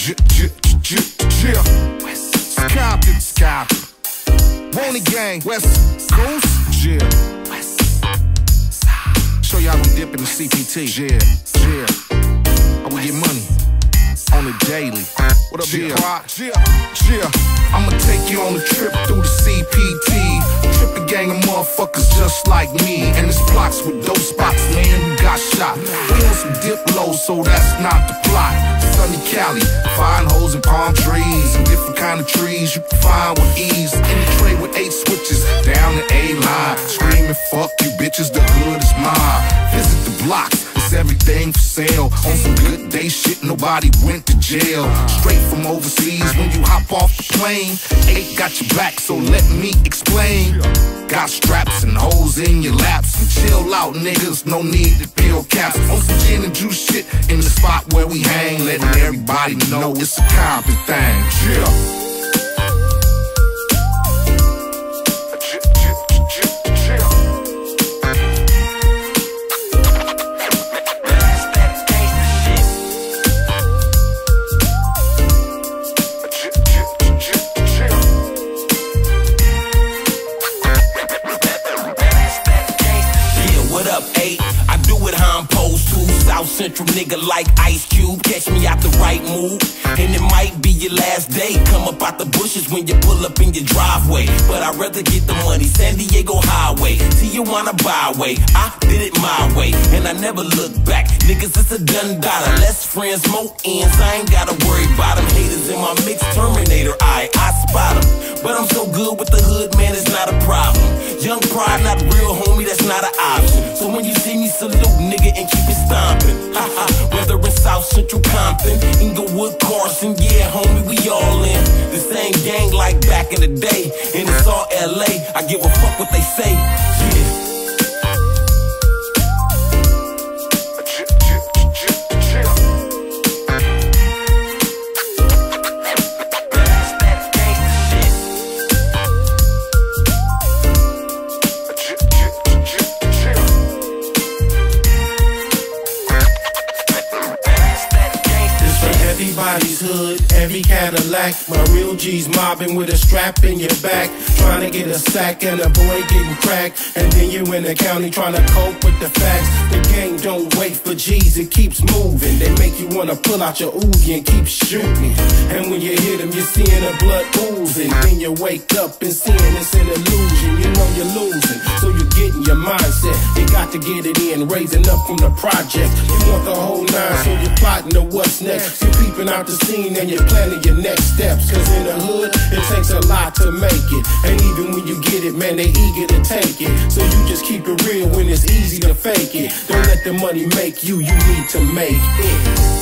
Won't gang, West Coast, yeah. Show y'all we dip in the CPT, yeah. I will get money on the daily. What up, yeah. I'ma take you on a trip through the CPT. Trip a gang of motherfuckers just like me. And it's blocks with dope spots, man, who got shot. We on some dip low, so that's not the plot. Sunny Cali, fine hoes and palm trees. Some different kind of trees you can find with ease. In the tray with 8 switches, down the A-line. Screaming, fuck you bitches, the hood is mine. Visit the blocks, it's everything for sale. On some good day shit, nobody went to jail. Straight from overseas, when you hop off the plane. 8 got your back, so let me explain. Got straps and hoes in your laps. And chill out, niggas, no need to peel caps. On some gin and juice shit, in the spot where we hang. Letting everybody know it's a Compton thing. Yeah. Central nigga like Ice Cube, catch me out the right mood, and it might be your last day. Come up out the bushes when you pull up in your driveway, but I'd rather get the money. San Diego Highway, Tijuana Byway, I did it my way, and I never look back. Niggas, it's a done data. Less friends, more ends. I ain't gotta worry about them. Haters in my mix, Terminator. I spot them, but I'm so good with the hood, man, it's not a problem. Young pride, not real, homie, that's not an option. So when you see me, salute, nigga, and keep it stomping. Whether in South Central Compton, Inglewood, Carson, yeah, homie, we all in the same gang like back in the day. And it's all LA, I give a fuck what they say, yeah. Everybody's hood, every Cadillac. My real G's mobbing with a strap in your back, trying to get a sack and a boy getting cracked. And then you in the county trying to cope with the facts. The game don't wait for G's, it keeps moving. They make you wanna pull out your Uzi and keep shooting. And when you hit them, you're seeing the blood oozing. Then you wake up and seeing it's an illusion. You know you're losing, so you get in your mindset. You got to get it in, raising up from the project. You want the whole nine, so you're plotting to what's next. You're peeping out the scene and you're planning your next steps. Cause in the hood, it takes a lot to make it. And even when you get it, man, they eager to take it. So you just keep it real when it's easy to fake it. Don't let the money make you, you need to make it.